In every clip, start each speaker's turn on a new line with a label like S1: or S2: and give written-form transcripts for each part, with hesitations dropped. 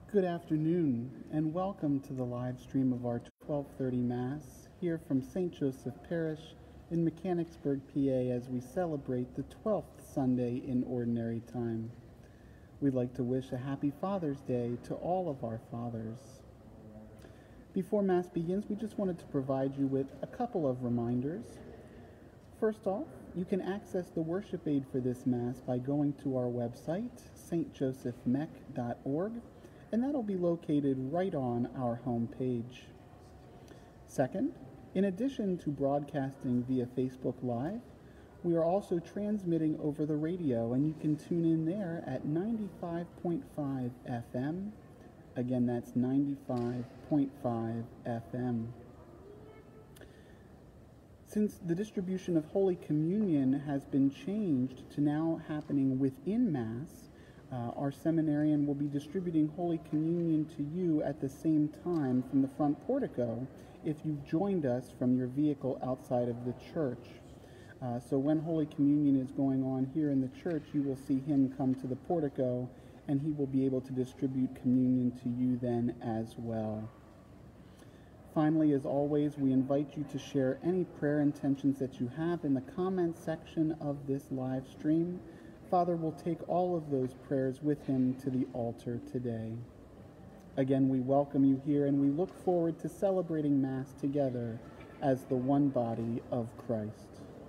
S1: Good afternoon, and welcome to the live stream of our 12:30 Mass here from St. Joseph Parish in Mechanicsburg, PA, as we celebrate the 12th Sunday in Ordinary Time. We'd like to wish a happy Father's Day to all of our fathers. Before Mass begins, we just wanted to provide you with a couple of reminders. First off, you can access the worship aid for this Mass by going to our website, stjosephmech.org, and that'll be located right on our homepage. Second, in addition to broadcasting via Facebook Live, we are also transmitting over the radio, and you can tune in there at 95.5 FM. Again, that's 95.5 FM. Since the distribution of Holy Communion has been changed to now happening within Mass, our seminarian will be distributing Holy Communion to you at the same time from the front portico if you've joined us from your vehicle outside of the church. So when Holy Communion is going on here in the church, you will see him come to the portico, and he will be able to distribute communion to you then as well. Finally, as always, we invite you to share any prayer intentions that you have in the comment section of this live stream. Father will take all of those prayers with him to the altar today. Again, we welcome you here, and we look forward to celebrating Mass together as the one body of Christ.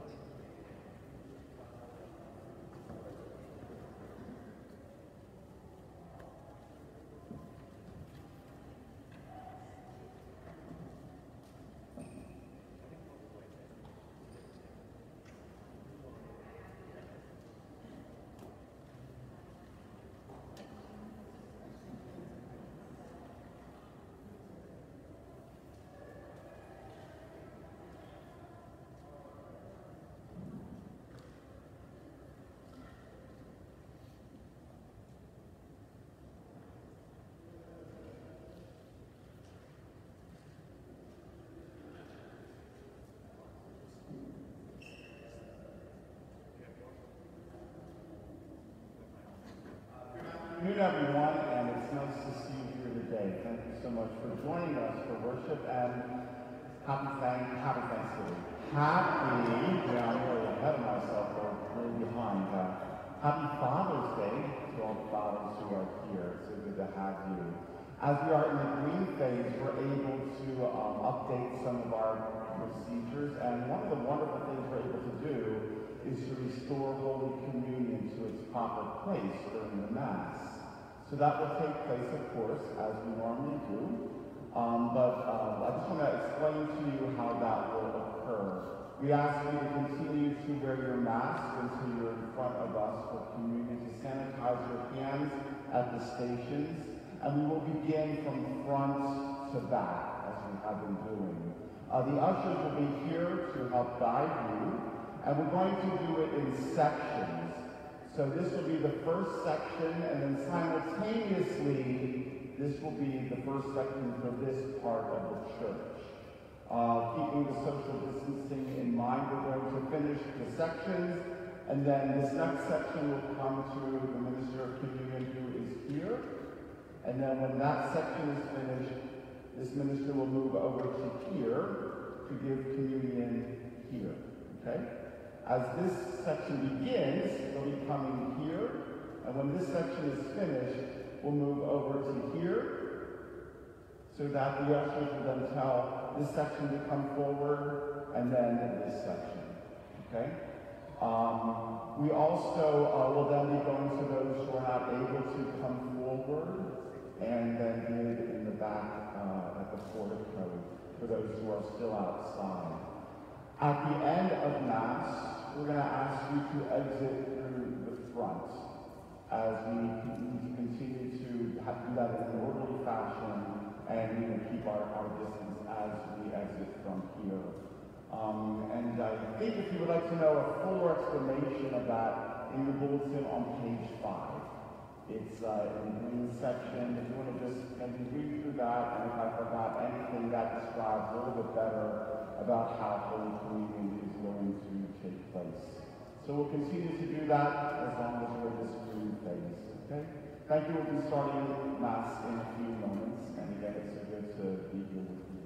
S2: Good afternoon, everyone, and it's nice to see you here today. Thank you so much for joining us for worship, and happy Thanksgiving. I'm really ahead of myself, or really behind. Happy Father's Day to all the fathers who are here. It's so good to have you. As we are in the green phase, we're able to update some of our procedures, and one of the wonderful things we're able to do is to restore Holy Communion to its proper place during the Mass. So that will take place, of course, as we normally do. But I just want to explain to you how that will occur. We ask you to continue to wear your mask until you're in front of us for communion, to sanitize your hands at the stations, and we will begin from front to back, as we have been doing. The ushers will be here to help guide you, and we're going to do it in sections. So this will be the first section, and then simultaneously, this will be the first section for this part of the church. Keeping the social distancing in mind, we're going to finish the sections, and then this next section will come to the Minister of Communion, who is here. And then when that section is finished, this minister will move over to here to give communion here, okay? As this section begins, it'll be coming here, and when this section is finished, we'll move over to here, so that the ushers will then tell this section to come forward, and then this section, okay? We also will then be going to those who are not able to come forward, and then give in the back at the portico for those who are still outside. At the end of Mass, we're going to ask you to exit through the front as we continue to do that in an orderly fashion, and keep our distance as we exit from here. And I think if you would like to know a fuller explanation of that, in your bulletin on page 5. It's in the green section. If you want to just maybe read through that, and if I forgot anything, that describes a little bit better about how Holy Communion is going to take place. So we'll continue to do that as long as we're in this green phase, okay? Thank you. We'll be starting Mass in a few moments. And again, it's so good to be here with you.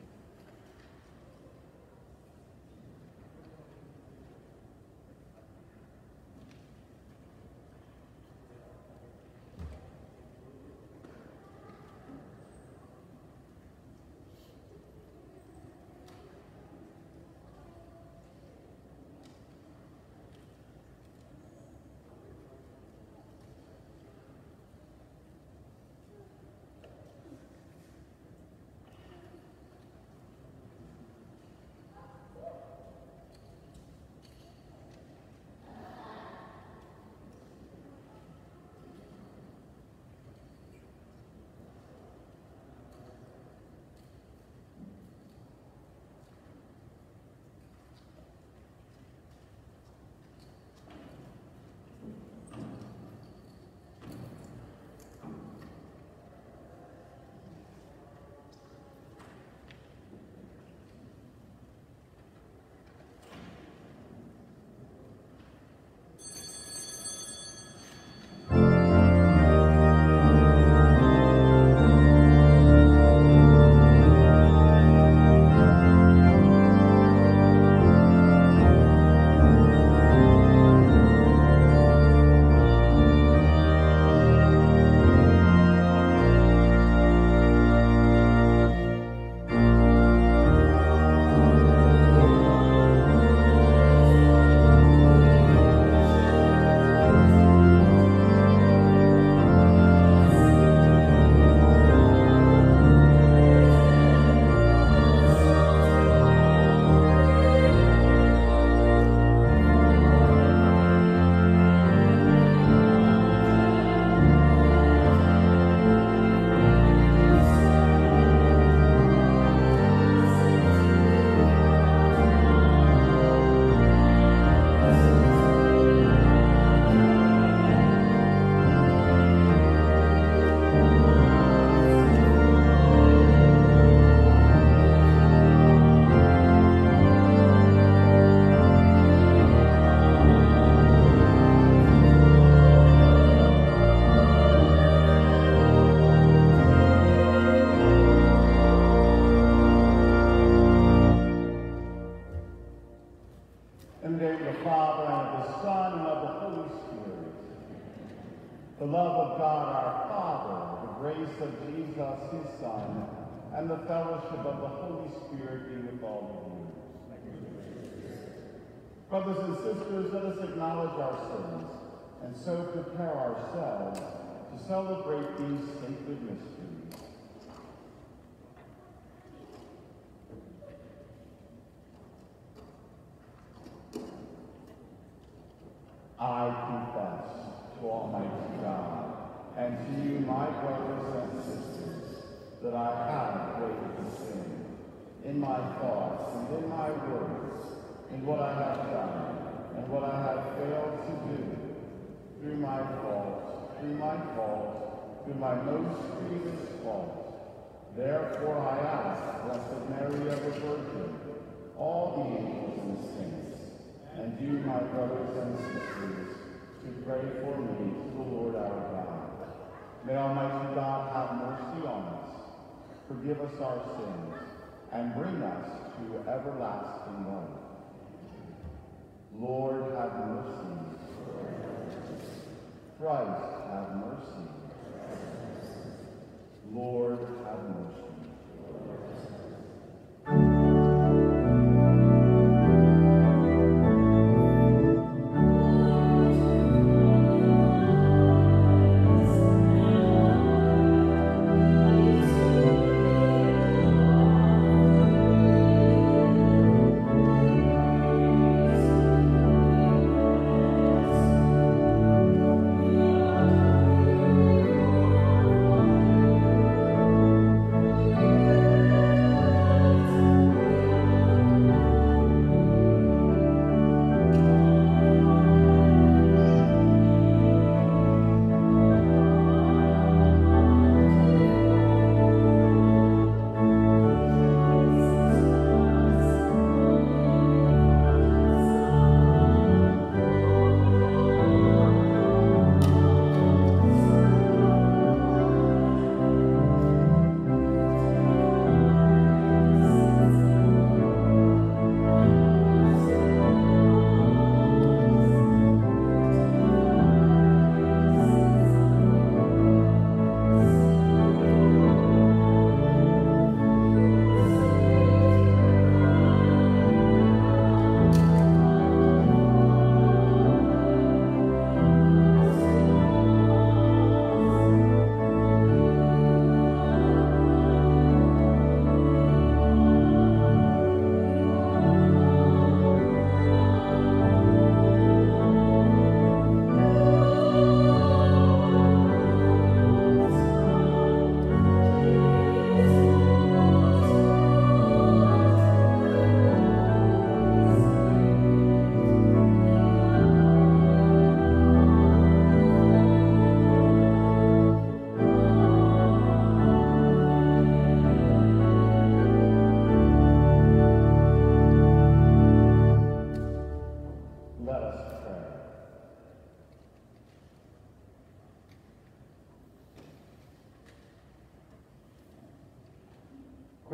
S2: In the name of the Father, and of the Son, and of the Holy Spirit. The love of God our Father, the grace of Jesus, his Son, and the fellowship of the Holy Spirit be with all of you. Brothers and sisters, let us acknowledge our sins, and so prepare ourselves to celebrate these sacred mysteries. I confess to Almighty God and to you, my brothers and sisters, that I have greatly sinned in my thoughts and in my words, in what I have done and what I have failed to do, through my fault, through my most grievous fault. Therefore I ask, Blessed Mary, ever Virgin, all the angels and saints, and you, my brothers and sisters, to pray for me to the Lord our God. May Almighty God have mercy on us, forgive us our sins, and bring us to everlasting life. Lord, have mercy. Christ, have mercy. Lord, have mercy.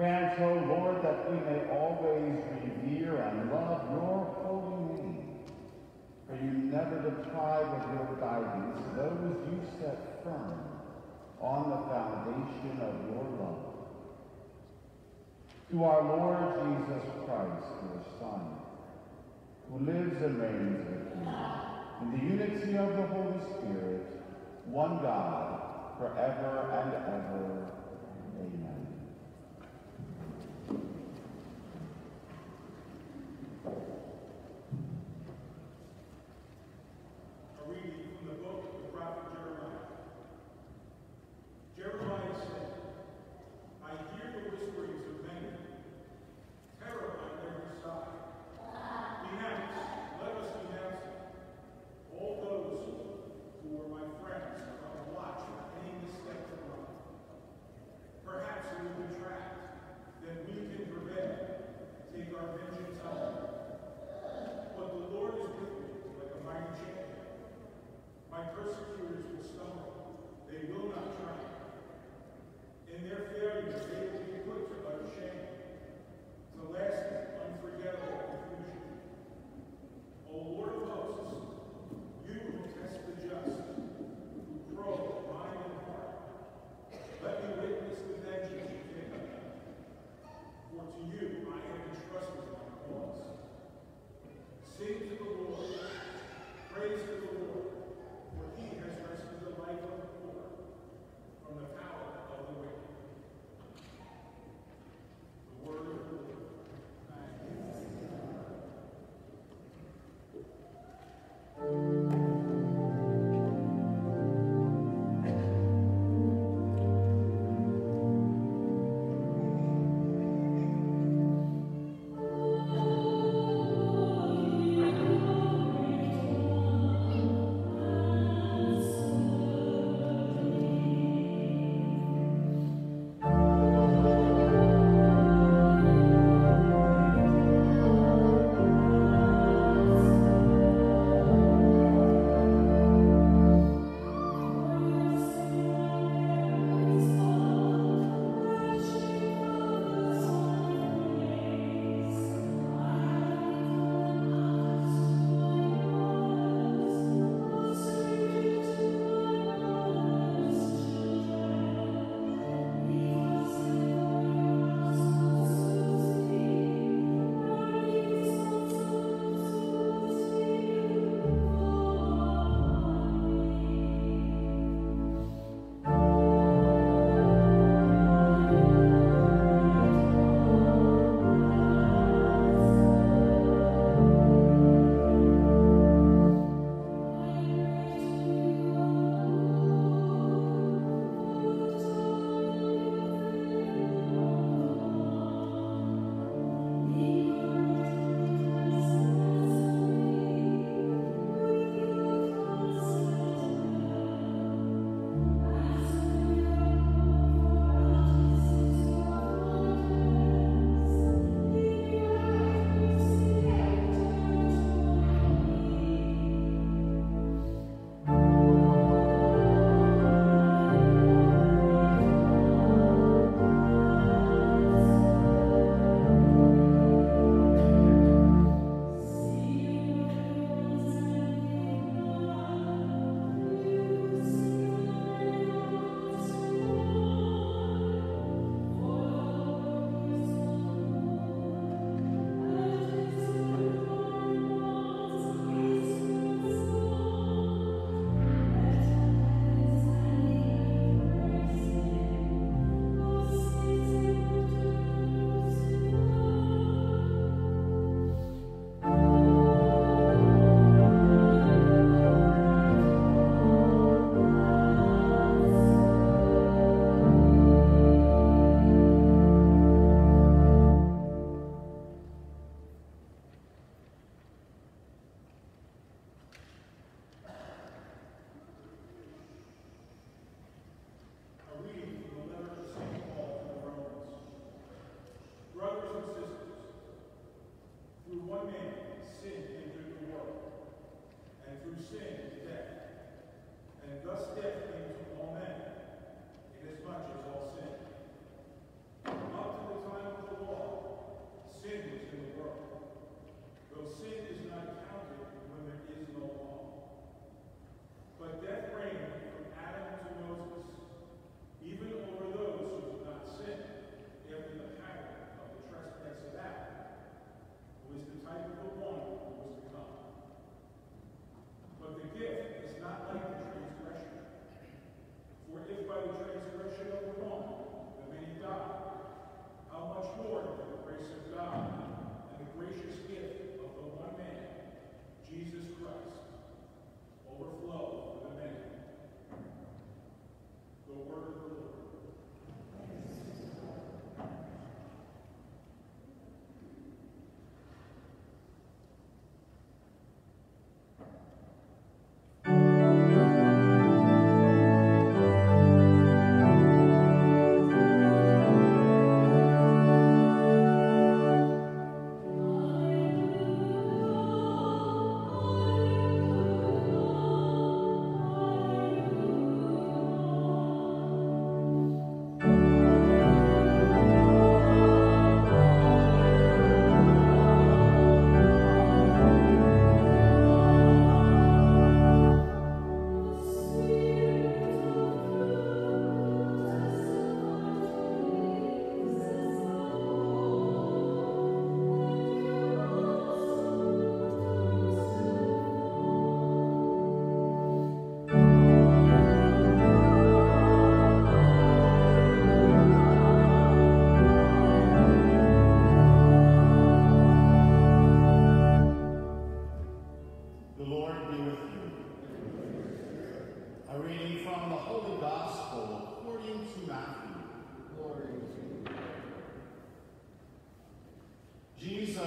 S2: Grant, O Lord, that we may always revere and love your holy name. For you never deprive of your guidance those you set firm on the foundation of your love. To our Lord Jesus Christ, your Son, who lives and reigns with you in the unity of the Holy Spirit, one God, forever and ever. Amen.
S3: A reading from the book of the prophet Jeremiah. Jeremiah said, I hear the whisperings of many, terror on every side. Denounce, let us denounce it. All those who were my friends are on the watch for any misstep of mine.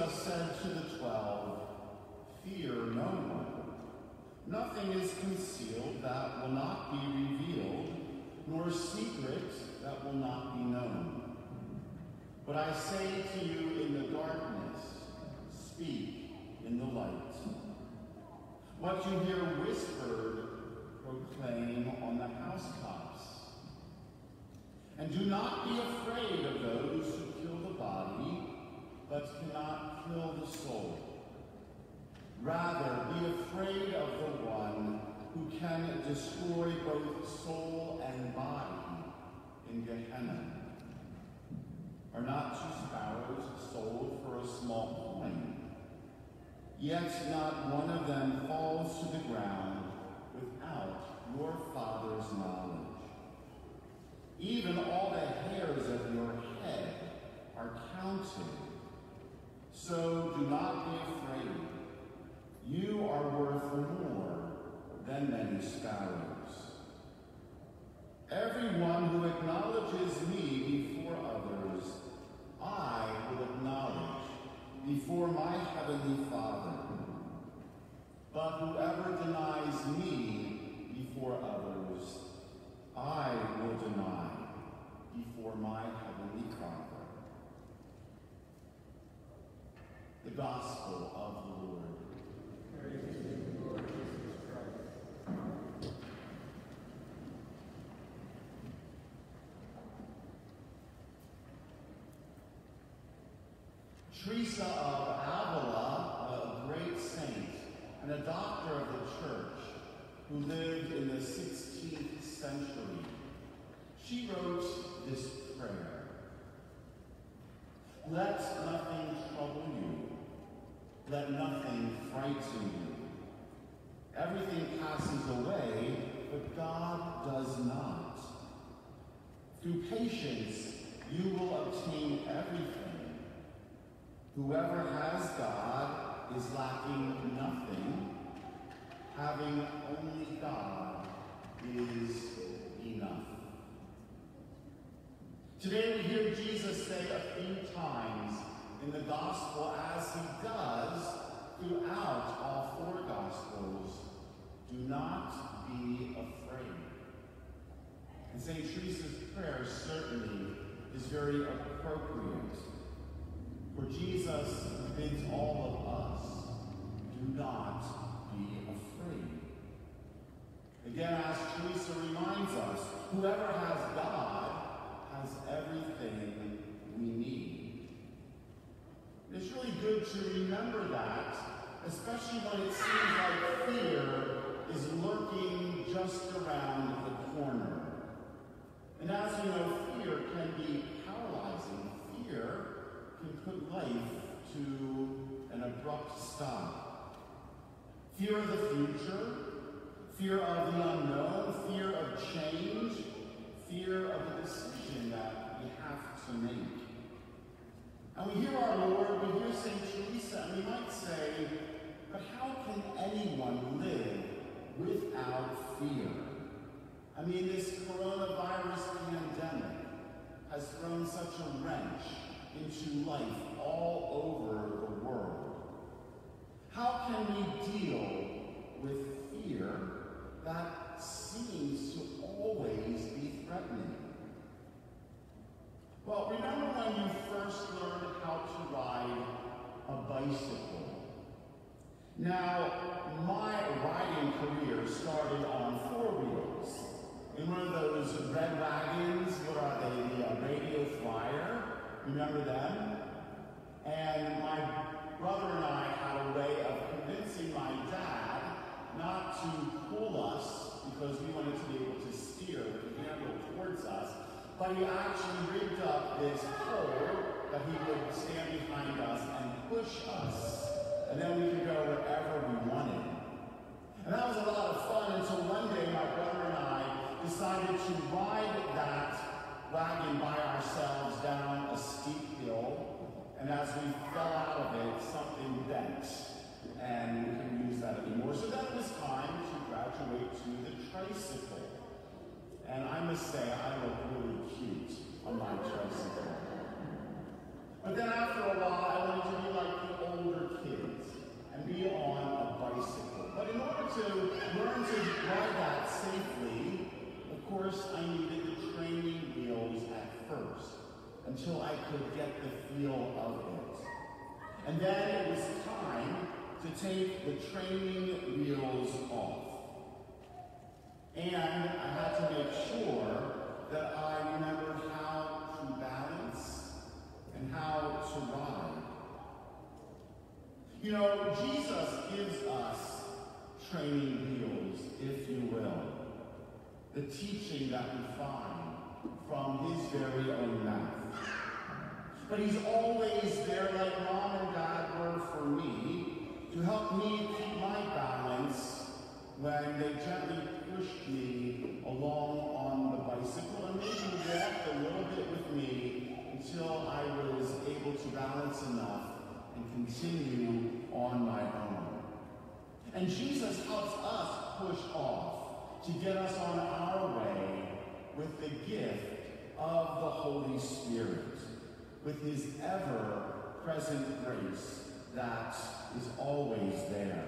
S2: Jesus said to the 12, "Fear no one. Nothing is concealed that will not be revealed, nor secret that will not be known. What I say to you in the darkness, speak in the light. What you hear whispered, proclaim on the housetops. And do not be afraid of those who kill the body, but cannot kill the soul. Rather, be afraid of the one who can destroy both soul and body in Gehenna. Are not 2 sparrows sold for a small coin? Yet not one of them falls to the ground without your Father's knowledge. Even all the hairs of your head are counted. So do not be afraid. You are worth more than many sparrows. Everyone who acknowledges me before others, I will acknowledge before my heavenly Father. But whoever denies me before others, I will deny before my heavenly Father." The Gospel of the Lord.
S3: Praise to you, Lord Jesus Christ.
S2: Teresa of Avila, a great saint and a doctor of the Church who lived in the 16th century, she wrote this prayer: "Let nothing trouble you. Let nothing frighten you. Everything passes away, but God does not. Through patience, you will obtain everything. Whoever has God is lacking nothing. Having only God is enough." Today we hear Jesus say a few times in the Gospel, as he does throughout all 4 Gospels, "Do not be afraid." And St. Teresa's prayer certainly is very appropriate. For Jesus bids all of us, do not be afraid. Again, as Teresa reminds us, whoever has God has everything we need. It's really good to remember that, especially when it seems like fear is lurking just around the corner. And as you know, fear can be paralyzing. Fear can put life to an abrupt stop. Fear of the future, fear of the unknown, fear of change, fear of the decision that we have to make. And we hear our Lord, we hear St. Teresa, and we might say, but how can anyone live without fear? I mean, this coronavirus pandemic has thrown such a wrench into life all over the world. How can we deal with fear that seems to always be threatening? Well, remember when you first learned how to ride a bicycle? Now, my riding career started on 4 wheels. In one of those red wagons, what are they, the Radio Flyer? Remember them? And my brother and I had a way of convincing my dad not to pull us because we wanted to be able to steer with the handle towards us, but he actually rigged up this pole that he would stand behind us and push us, and then we could go wherever we wanted. And that was a lot of fun until one day my brother and I decided to ride that wagon by ourselves down a steep hill, and as we fell out of it, something bent, and we couldn't use that anymore. So then it was time to graduate to the tricycle. And I must say, I look really cute on my tricycle. But then after a while, I wanted to be like the of it. And then it was time to take the training wheels off. And I had to make sure that I remembered how to balance and how to ride. You know, Jesus gives us training wheels, if you will. The teaching that we find from his very own mouth. But he's always there, like Mom and Dad were for me, to help me keep my balance when they gently pushed me along on the bicycle and maybe walked a little bit with me until I was able to balance enough and continue on my own. And Jesus helps us push off to get us on our way with the gift of the Holy Spirit, with his ever-present grace that is always there.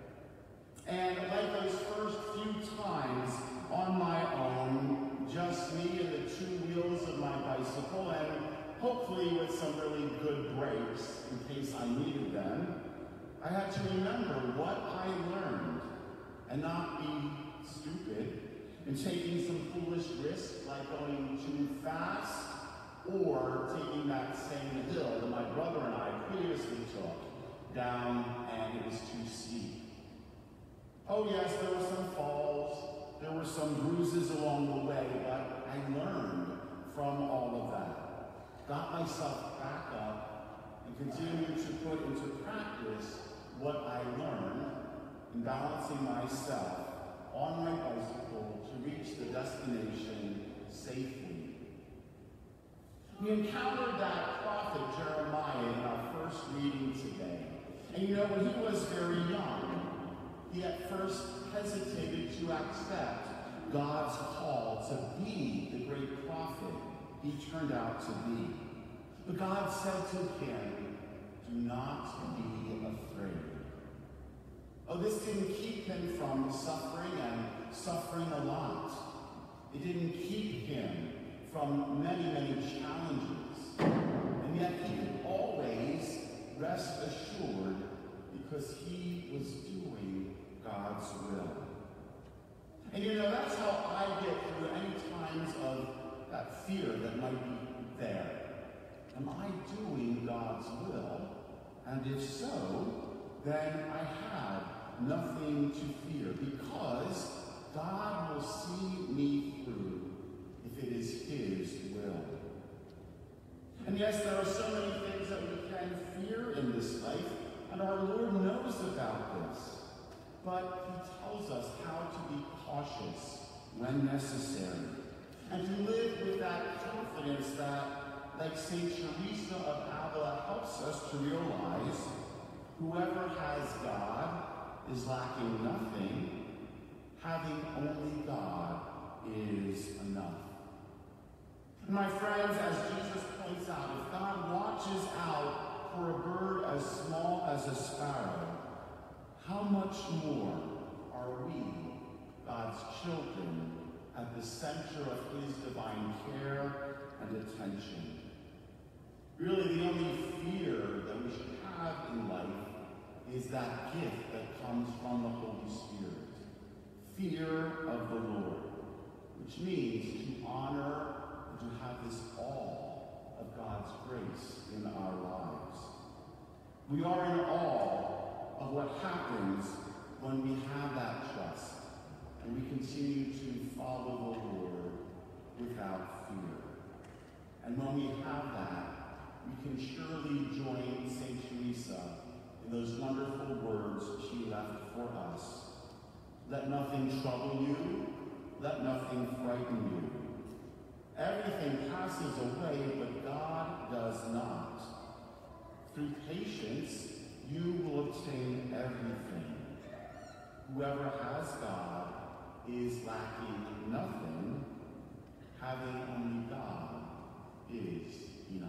S2: And like those first few times on my own, just me and the two wheels of my bicycle, and hopefully with some really good brakes in case I needed them, I had to remember what I learned and not be stupid and taking some foolish risks like going too fast or taking that same hill that my brother and I previously took down and it was too steep. Oh yes, there were some falls, there were some bruises along the way, but I learned from all of that. Got myself back up and continued to put into practice what I learned in balancing myself on my bicycle to reach the destination safely. We encountered that prophet Jeremiah in our first reading today. And you know, when he was very young, he at first hesitated to accept God's call to be the great prophet he turned out to be. But God said to him, "Do not be afraid." Oh, this didn't keep him from suffering and suffering a lot. It didn't keep him from many, many challenges. And yet he could always rest assured because he was doing God's will. And you know, that's how I get through any times of that fear that might be there. Am I doing God's will? And if so, then I have nothing to fear because God will see me through if it is his will. And yes, there are so many things that we can fear in this life, and our Lord knows about this. But he tells us how to be cautious when necessary, and to live with that confidence that, like St. Teresa of Avila helps us to realize, whoever has God is lacking nothing, having only God is enough. And my friends, as Jesus points out, if God watches out for a bird as small as a sparrow, how much more are we, God's children, at the center of his divine care and attention? Really, the only fear that we should have in life is that gift that comes from the Holy Spirit. Fear of the Lord, which means to honor and to have this awe of God's grace in our lives. We are in awe of what happens when we have that trust and we continue to follow the Lord without fear. And when we have that, we can surely join St. Teresa in those wonderful words she left for us. Let nothing trouble you, let nothing frighten you. Everything passes away, but God does not. Through patience, you will obtain everything. Whoever has God is lacking nothing, having only God is enough.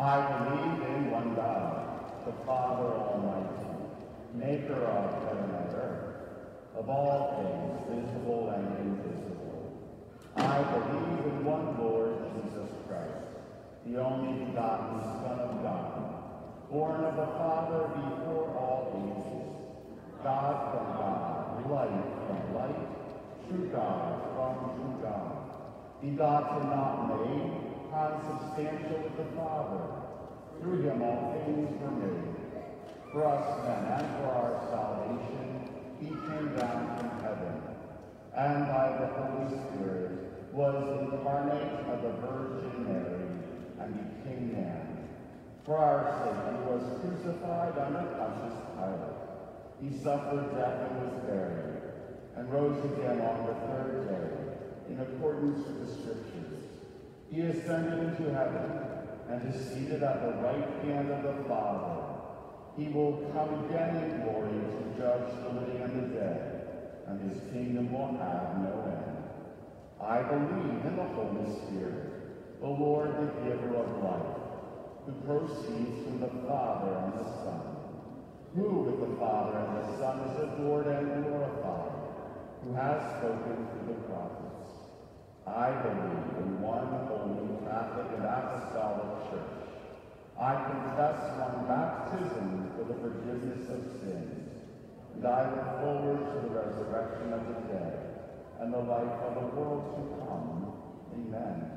S2: I believe in one God, the Father Almighty, maker of heaven and earth, of all things visible and invisible. I believe in one Lord Jesus Christ, the only begotten Son of God, born of the Father before all ages, God from God, light from light, true God from true God, begotten not made, consubstantial with the Father. Through him all things were made. For us then, and for our salvation, he came down from heaven, and by the Holy Spirit was incarnate of the Virgin Mary, and became man. For our sake he was crucified under Pontius Pilate. He suffered death and was buried, and rose again on the third day, in accordance with the Scriptures. He ascended into heaven, and is seated at the right hand of the Father. He will come again in glory to judge the living and the dead, and his kingdom will have no end. I believe in the Holy Spirit, the Lord, the giver of life, who proceeds from the Father and the Son, who with the Father and the Son is adored and glorified, who has spoken through the prophets. I believe in one holy Catholic and Apostolic Church. I confess one baptism for the forgiveness of sins, and I look forward to the resurrection of the dead and the life of the world to come. Amen.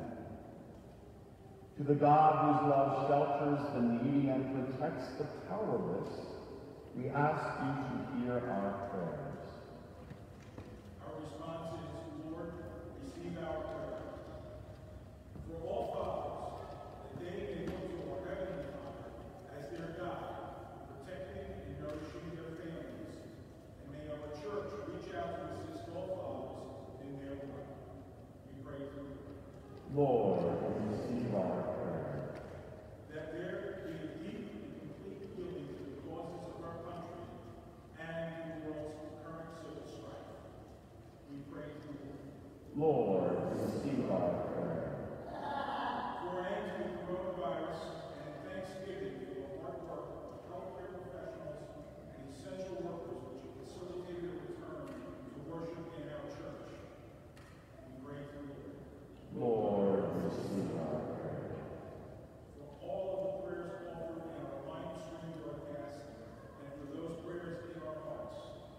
S2: To the God whose love shelters the needy and protects the powerless, we ask you to hear our prayers.
S3: Our response is, Lord, receive our prayer. For all fathers, that they may look to our Heavenly Father as their God, protecting and nourishing their families, and may our church reach out to assist all fathers in their work. We pray for you.
S2: Lord, receive our prayer.
S3: That there be a deep and complete healing to the causes of our country and the world's current civil strife. We pray for you.
S2: Lord, receive our prayer.
S3: For an end to the coronavirus and thanksgiving for the hard work of healthcare professionals and essential workers which have facilitated a return to worship in our church. We pray for you.
S2: Lord, receive our prayer.
S3: For all of the prayers offered in our live stream broadcast and for those prayers in our hearts.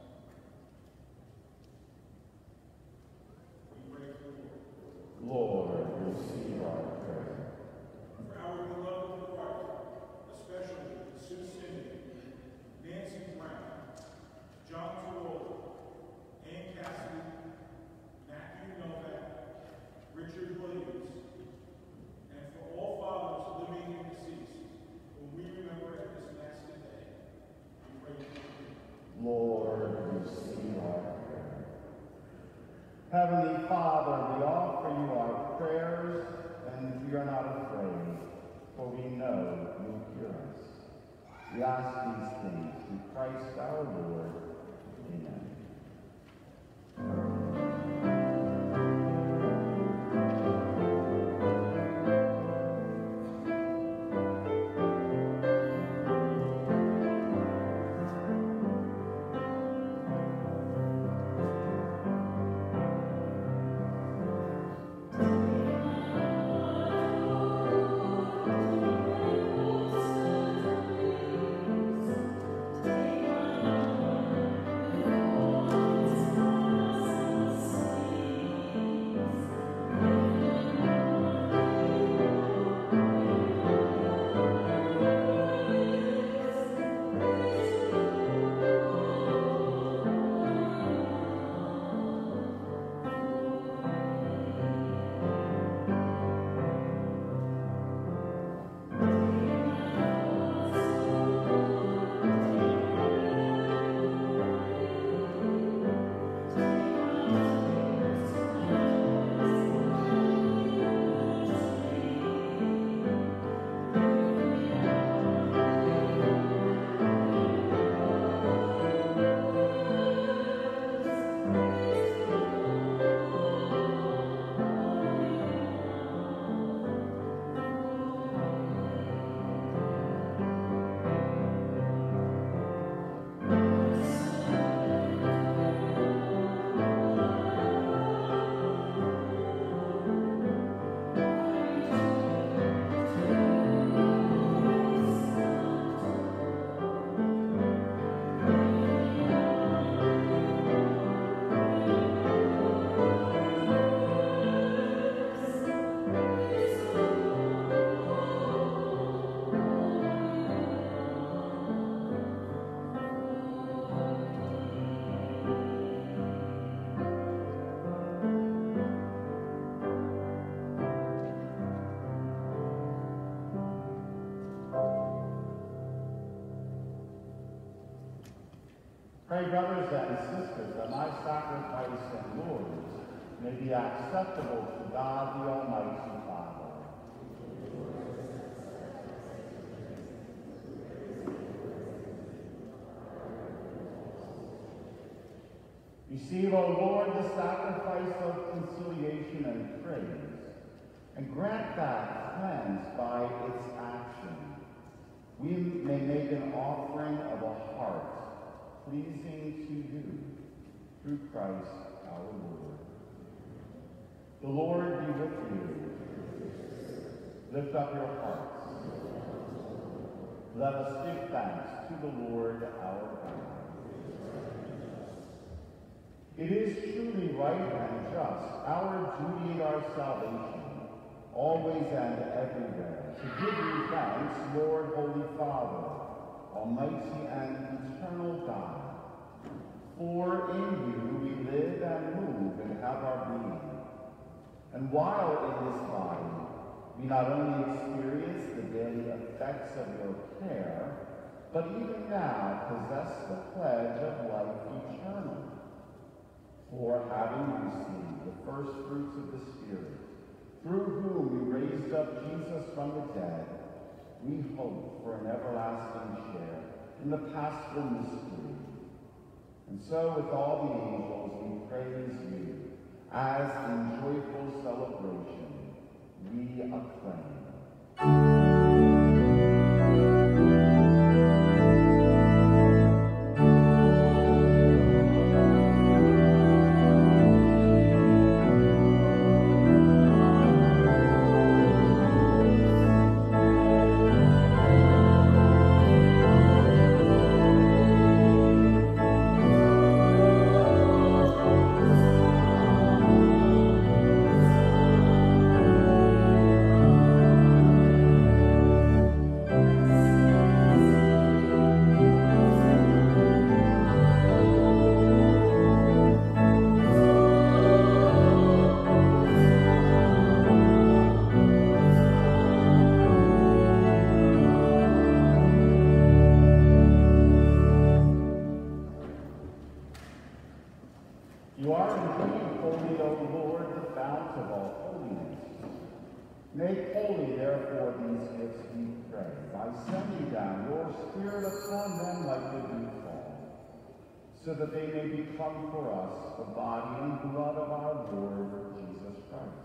S3: We pray for you.
S2: Lord, receive our prayer.
S3: For our beloved wife, especially Sue Cindy, Nancy Brown, John Terrell, Ann Cassidy, Matthew Novak, Richard Williams, and for all fathers living and deceased, whom we remember at this Mass today, we pray for you.
S2: Lord, receive our prayer. Heavenly Father, we offer you our prayers, and we are not afraid, for we know you hear us. We ask these things through Christ our Lord. Amen.
S4: Take my
S2: Pray, brothers and sisters, that my sacrifice and yours may be acceptable to God the Almighty Father. Receive, O Lord, the sacrifice of conciliation and praise, and grant that, cleansed by its action, we may make an offering of a heart pleasing to you, through Christ our Lord. The Lord be with you. Lift up your hearts. Let us give thanks to the Lord our God. It is truly right and just, our duty and our salvation, always and everywhere, to give you thanks, Lord, Holy Father, Almighty and eternal God. For in you we live and move and have our being. And while in this body, we not only experience the daily effects of your care, but even now possess the pledge of life eternal. For having received the first fruits of the Spirit, through whom you raised up Jesus from the dead, we hope for an everlasting share in the paschal mystery. And so with all the angels we praise you, as in joyful celebration we acclaim. You are indeed holy, O Lord, the fount of all holiness. Make holy, therefore, these gifts, we pray, by sending down your Spirit upon them like the dewfall, so that they may become for us the body and blood of our Lord Jesus Christ.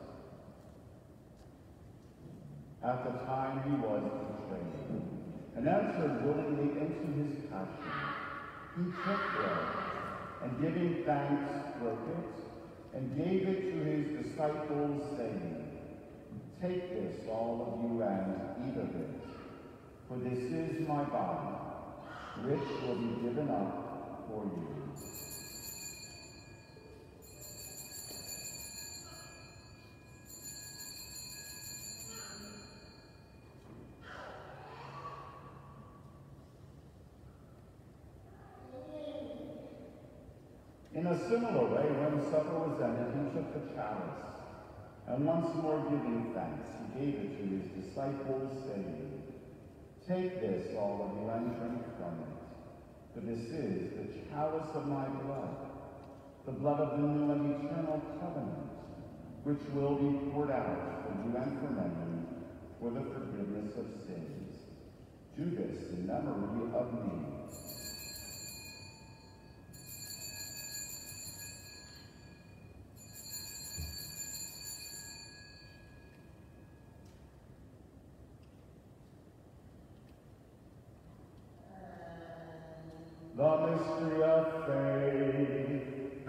S2: At the time he was betrayed and entered willingly into his passion, he took bread, and giving thanks, broke it, and gave it to his disciples, saying, "Take this, all of you, and eat of it, for this is my body, which will be given up for you." In a similar way, when supper was ended, he took the chalice, and once more giving thanks, he gave it to his disciples, saying, "Take this, all of you, and drink from it, for this is the chalice of my blood, the blood of the new and eternal covenant, which will be poured out for you and for many for the forgiveness of sins. Do this in memory of me." The mystery of faith.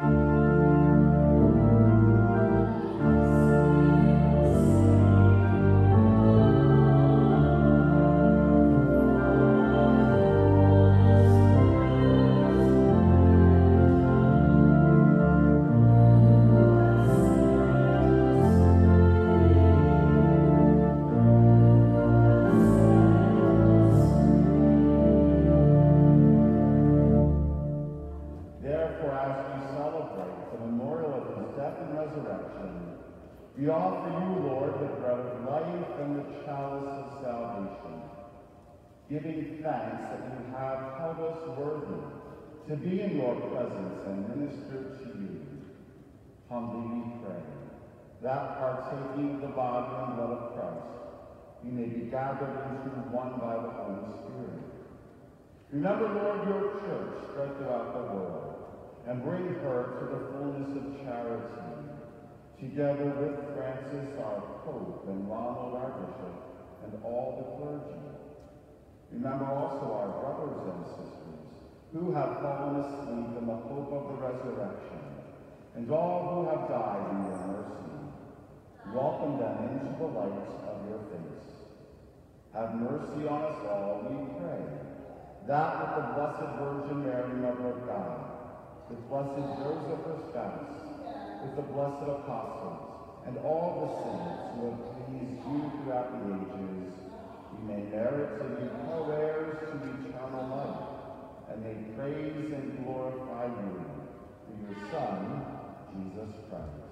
S2: We offer you, Lord, the bread of life and the chalice of salvation, giving thanks that you have held us worthy to be in your presence and minister to you. Humbly we pray, that partaking of the body and blood of Christ, we may be gathered into one by the Holy Spirit. Remember, Lord, your church spread throughout the world, and bring her to the fullness of charity, together with Francis, our Pope, and Ronald, our Bishop, and all the clergy. Remember also our brothers and sisters who have fallen asleep in the hope of the resurrection, and all who have died in your mercy. Welcome them into the light of your face. Have mercy on us all, we pray, that with the Blessed Virgin Mary, Mother of God, with Blessed Joseph, her spouse, with the blessed apostles, and all the saints who have pleased you throughout the ages, we may merit to be co-heirs to eternal life, and may praise and glorify you through your Son, Jesus Christ.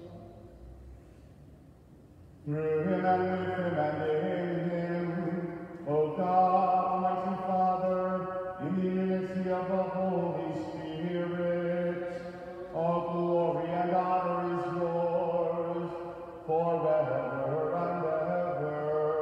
S2: Through him and with him and in him, O God, Almighty Father, in the unity of the Holy Spirit, all glory and honor is yours forever and ever.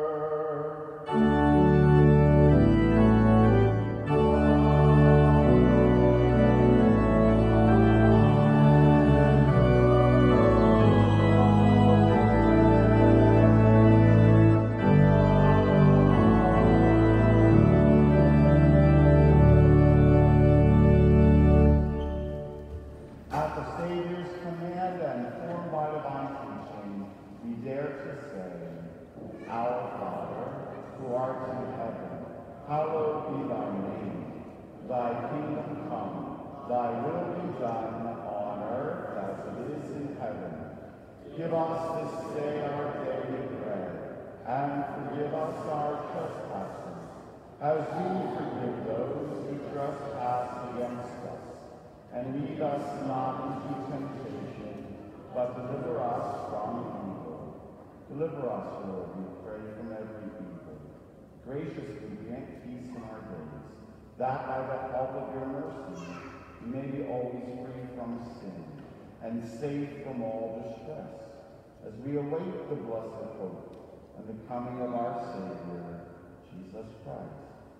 S2: At the Savior's command and formed by divine teaching, we dare to say, Our Father, who art in heaven, hallowed be thy name. Thy kingdom come, thy will be done on earth as it is in heaven. Give us this day our daily bread, and forgive us our trespasses, as we forgive those who trespass against us. And lead us not into temptation, but deliver us from evil. Deliver us, Lord, we pray, from every evil. Graciously grant peace in our days, that by the help of your mercy we may be always free from sin, and safe from all distress, as we await the blessed hope and the coming of our Savior, Jesus Christ.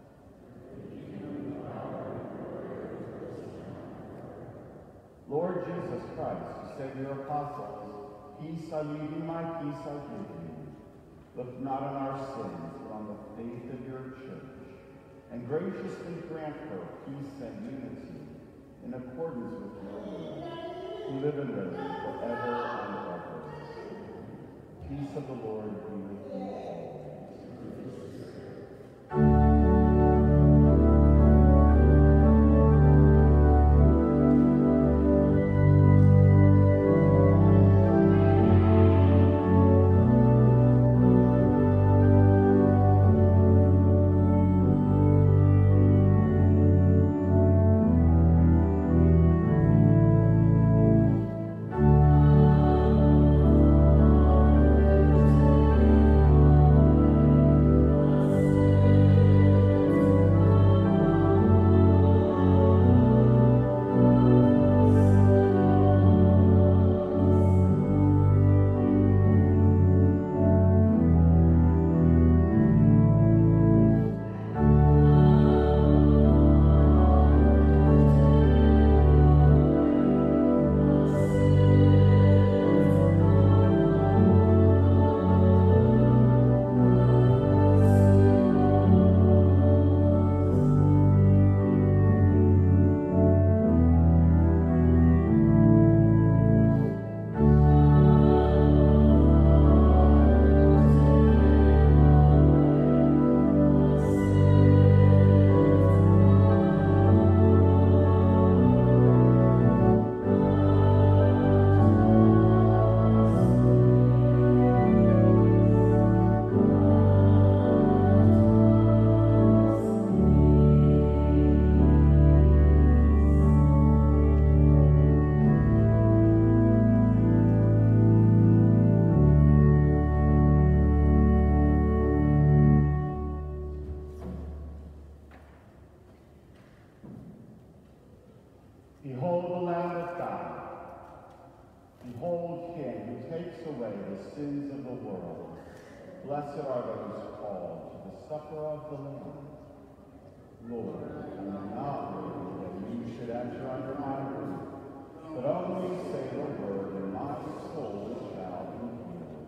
S2: Lord Jesus Christ, who said to your apostles, Peace I leave you, my peace I give you. Look not on our sins, but on the faith of your church, and graciously grant her peace and unity in accordance with your will, who live and reign forever and ever. Peace of the Lord be with you always. Behold the Lamb of God. Behold him who takes away the sins of the world. Blessed are those called to the supper of the Lamb. Lord, I am not worthy that you should enter under my roof, but only say the word, and my soul shall be healed.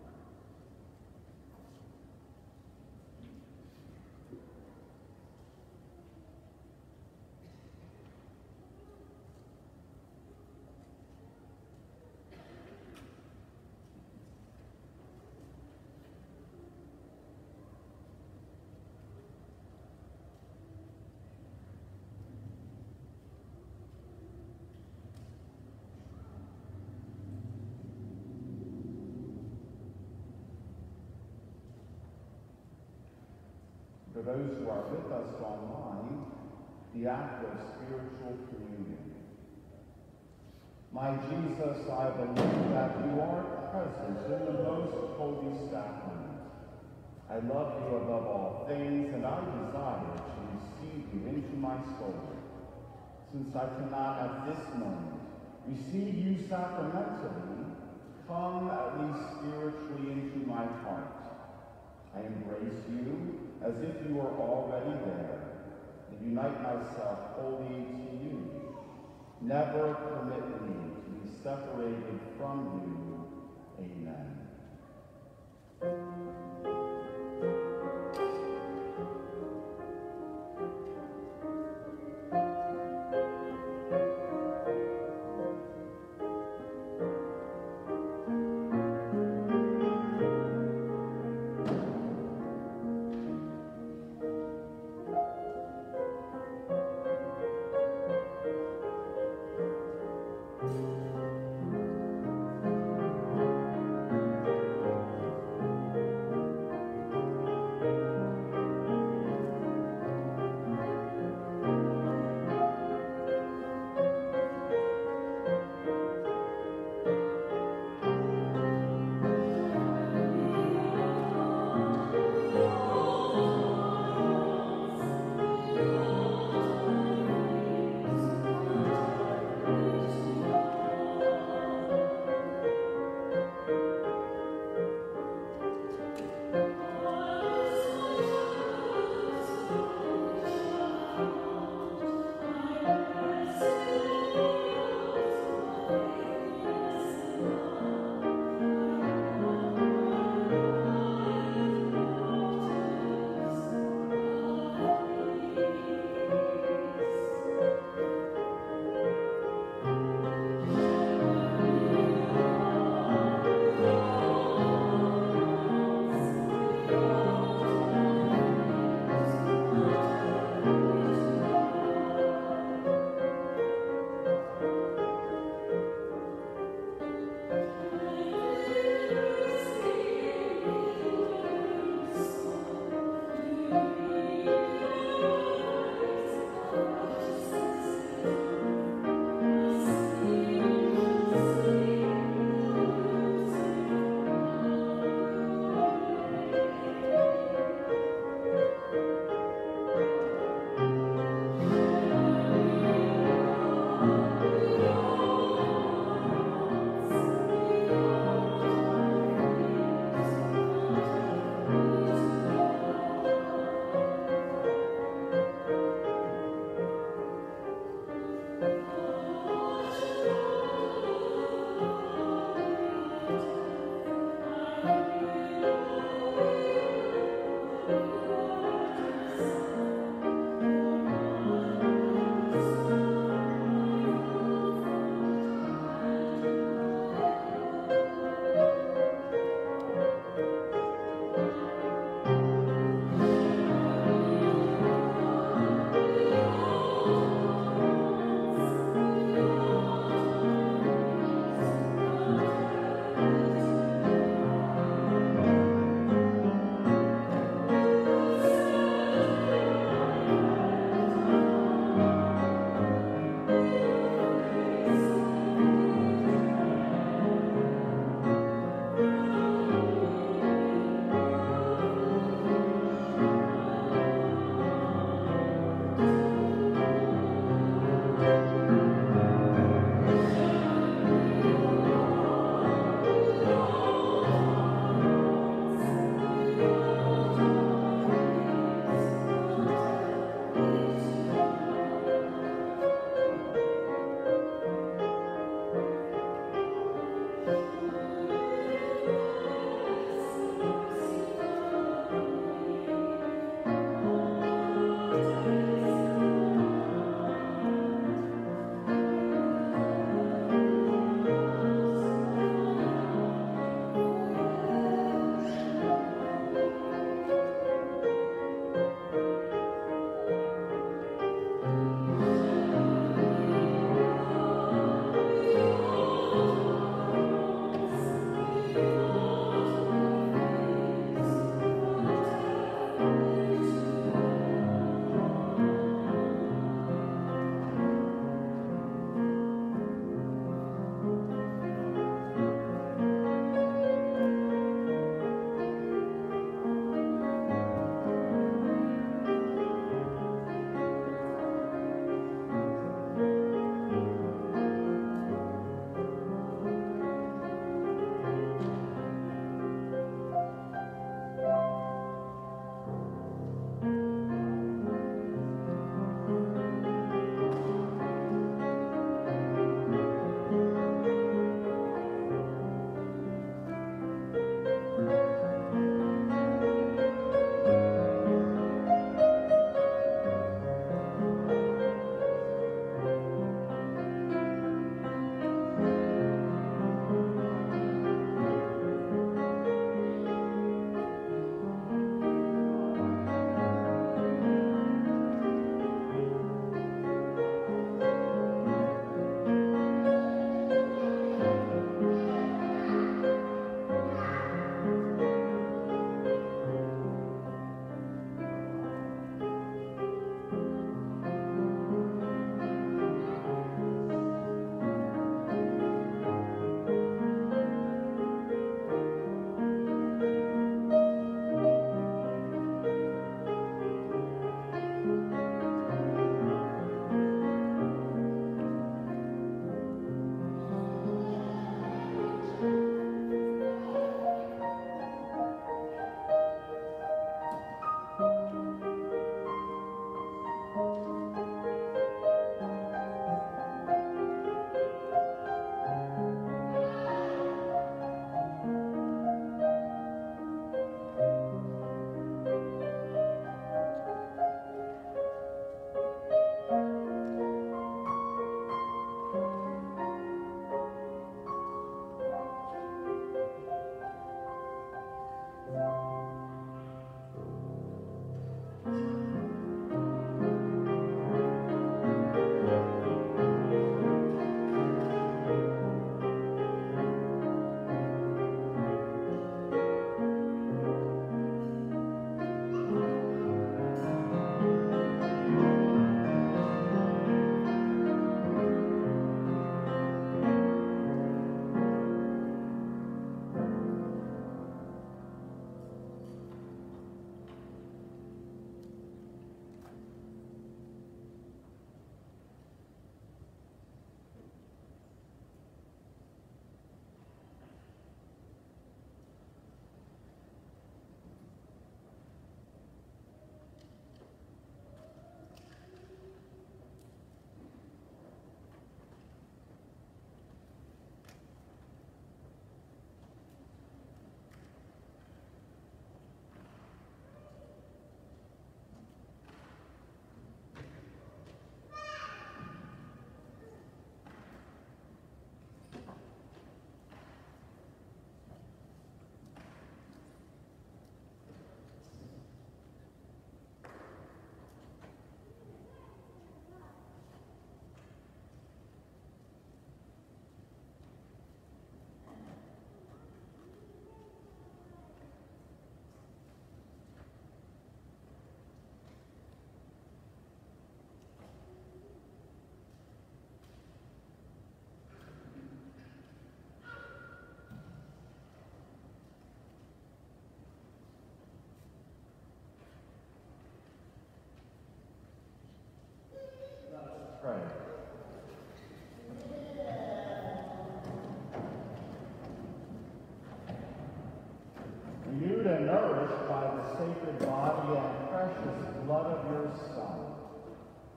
S2: For those who are with us online, the act of spiritual communion. My Jesus, I believe that you are present in the most holy sacrament. I love you above all things, and I desire to receive you into my soul. Since I cannot at this moment receive you sacramentally, come at least spiritually into my heart. I embrace you as if you were already there, and unite myself wholly to you. Never permit me to be separated from you. Amen.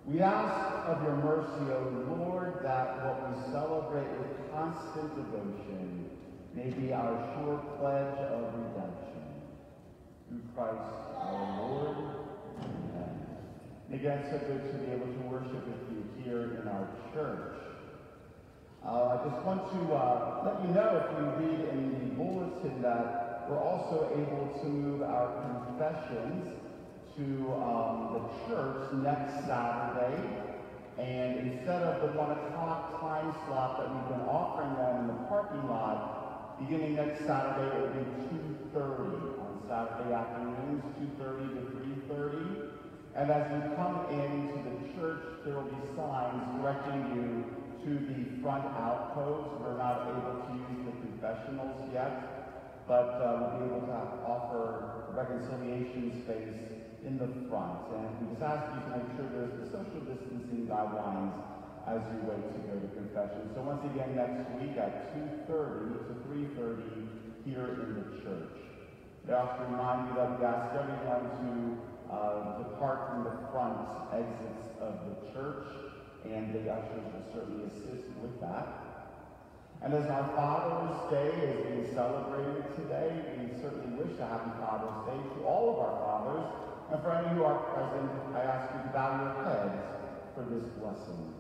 S2: We ask of your mercy, O Lord, that what we celebrate with constant devotion may be our sure pledge of redemption. Through Christ our Lord. Amen. And again, so good to be able to worship with you here in our church. I just want to let you know, if you read in the bulletin, that we're also able to move our confessions to the church next Saturday. And instead of the 1 o'clock time slot that we've been offering them in the parking lot, beginning next Saturday, it will be 2:30 on Saturday afternoons, 2:30 to 3:30. And as you come into the church, there will be signs directing you to the front alcoves. We're not able to use the confessionals yet, but we'll be able to offer reconciliation space in the front. And we just ask you to make sure there's the social distancing guidelines as you wait to go to confession. So once again, next week at 2:30 to 3:30 here in the church. I also remind you that we ask everyone to depart from the front exits of the church, and the ushers will certainly assist with that. And as our Father's Day is being celebrated today, we certainly wish a happy Father's Day to all of our fathers. And for any who are present, I ask you to bow your heads for this blessing.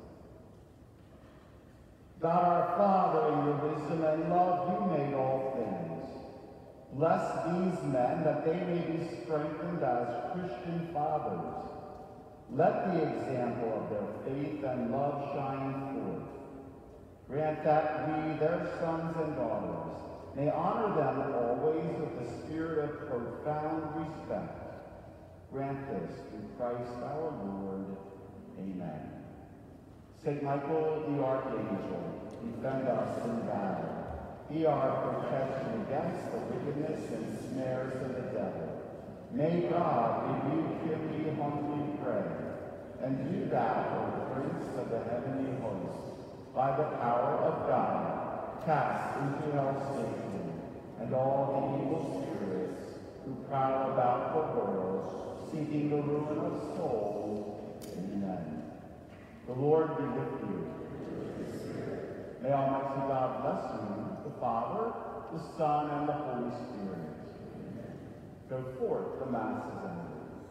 S2: God our Father, in your wisdom and love, you made all things. Bless these men that they may be strengthened as Christian fathers. Let the example of their faith and love shine forth. Grant that we, their sons and daughters, may honor them always with the spirit of profound respect. Grant this through Christ our Lord. Amen. St. Michael the Archangel, defend us in battle. Be our protection against the wickedness and snares of the devil. May God rebuke him, we humbly pray. And do thou, O Prince of the heavenly host, by the power of God, cast into hell Satan and all the evil spirits who prowl about the world, seeking the ruin of souls. Amen. The Lord be with you. May Almighty God bless you, the Father, the Son, and the Holy Spirit. Go forth, the Mass is ended.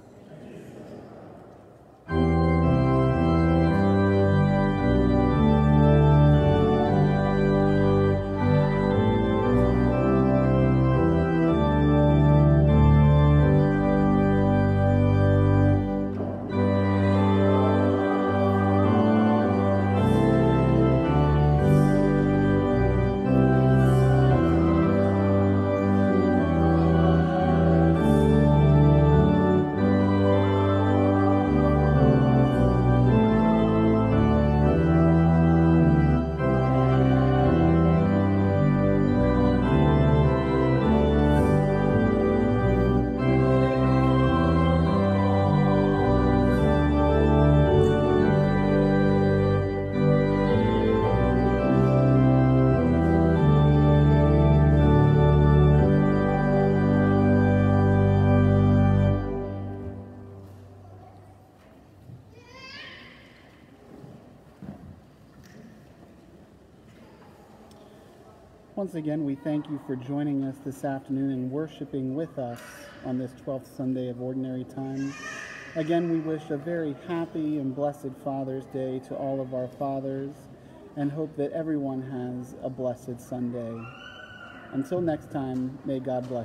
S2: Once again, we thank you for joining us this afternoon and worshiping with us on this 12th Sunday of Ordinary Time. Again, we wish a very happy and blessed Father's Day to all of our fathers and hope that everyone has a blessed Sunday. Until next time, may God bless you.